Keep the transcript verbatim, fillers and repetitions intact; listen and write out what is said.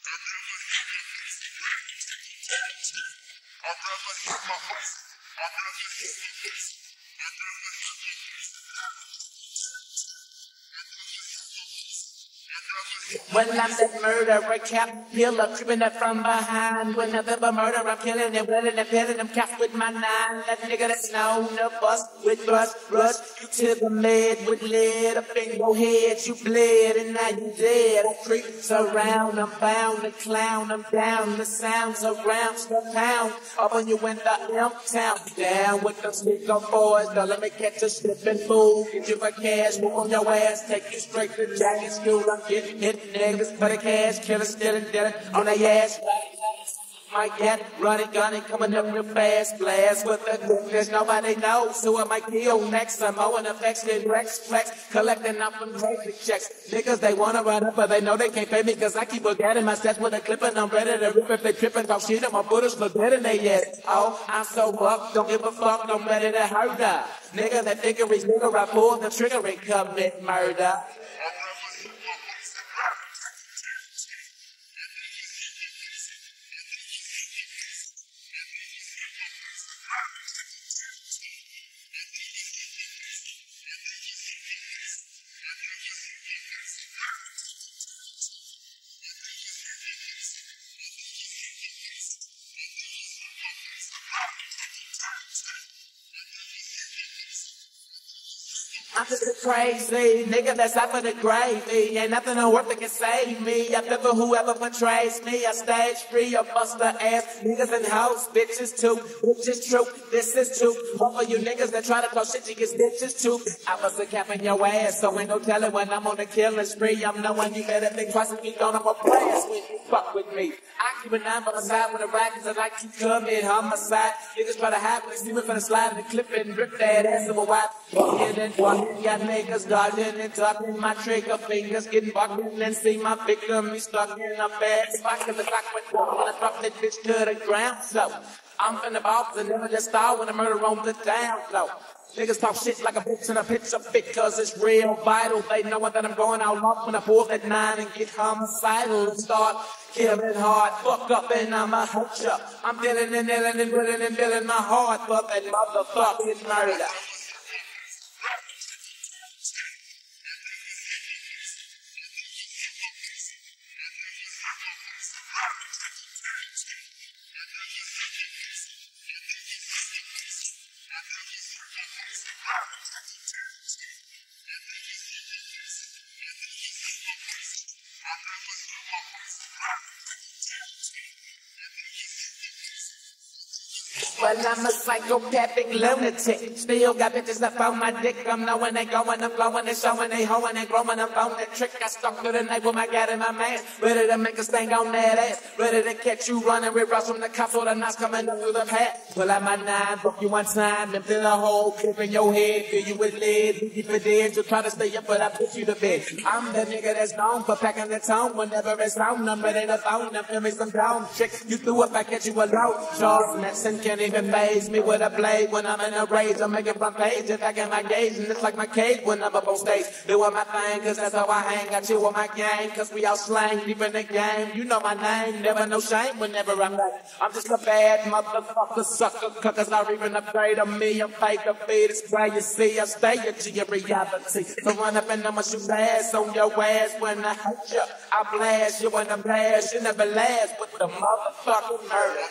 When I'm that murderer, cap killer, creeping up from behind. When I'm the murderer, I'm killing and willing and pilling them caps with my nine. That nigga that's known to bust with bust, rush you to the med with lead up in your head. You bled and now you dead. I creep around, I'm bound to clown, I'm down. The sounds around the town, up on you in the M-town. Down with them sneaker boys, don't let me catch a slipping fool. Get you for cash, move on your ass, take you straight to jacket school. I'm getting hit. Niggas for the cash, killer, stealing, dealing on their ass. My cat, running, gunning, coming up real fast. Blast with the quickness, nobody knows who I might kill next. I'm owing effects, getting Rex flex, collecting up them crazy checks. Niggas, they wanna run up, but they know they can't pay me, cause I keep forgetting my stats with a clip and I'm ready to rip if they tripping. Talk shit and my bullets look dead in they ass. Oh, I'm so buck, don't give a fuck, I'm ready to hurt her. Nigga, that nigga is nigga, I pull the trigger and commit murder. I'm just a crazy nigga that's out for the gravy. Ain't nothing on earth that can save me. I never whoever betrays me. I stage free or bust the ass. Niggas and hoes, bitches too. Which is true, this is true. All for you niggas that try to talk shit, you get stitches too. I bust a cap in your ass, so ain't no telling when I'm on the killing spree. I'm knowing you better think twice if you don't, I'm a blast when you fuck with me. I keep a nine by my side when the rackets I like to commit homicide. Niggas try to hide when they see me for the slide and clip it and rip that ass of a wipe. Fucking and fucking. Got niggas dodging and talking my trigger fingers getting bucked and see my victim. He's stuck in a bad spot cause the clock went down when I dropped that bitch to the ground. So I'm finna boss and never just start when the murder on the down low. Niggas talk shit like a bitch and a pitch a fit cause it's real vital. They know that I'm going out lost when I pull that nine and get homicidal and start killing hard. Fuck up and I'ma hurt ya. I'm dealing and dealing and dealing and dealing my heart for that motherfucking murder. Well, I'm a psychopathic lunatic. Still got bitches up on my dick. I'm knowing they going, I'm flowing, they showing, they hoeing, they growing. I'm on that trick. I stuck to the night with my gat in my man. Ready to make a stain on that ass. Ready to catch you running with rush from the cops or the knots coming up through the pad. Pull out my nine, fuck you one time, and fill a hole, clip in your head, fill you with lead. Keep it dead, you try to stay up, but I put you to bed. I'm the nigga that's known for packing the tone whenever it's on. I'm ready to phone, I'm feeling some down tricks. You threw up, I catch you alone. Charles Manson can't even phase me with a blade when I'm in a rage. I'm making front page and back in my gaze, and it's like my cage when I'm up on stage. Doing my thing, cause that's how I hang. I chill with my gang, cause we all slang deep in the game. You know my name, never no shame whenever I'm like. I'm just a bad motherfucker, sucker, cause I even afraid of me. I'm fake to feed, it's why you see I stay into your reality. So run up and I'ma shoot ass on your ass when I hurt you. I blast you when I blast, you never last with the motherfucking murder.